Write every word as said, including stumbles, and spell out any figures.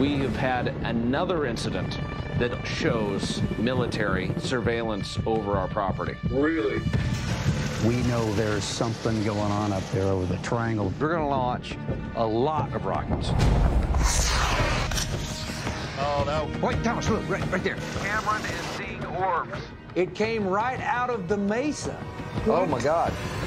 we have had another incident that shows military surveillance over our property. Really? We know there's something going on up there over the triangle. We're going to launch a lot of rockets. Oh, no. Wait, Thomas, look, right, right there. Cameron is seeing orbs. It came right out of the mesa. Oh, my God.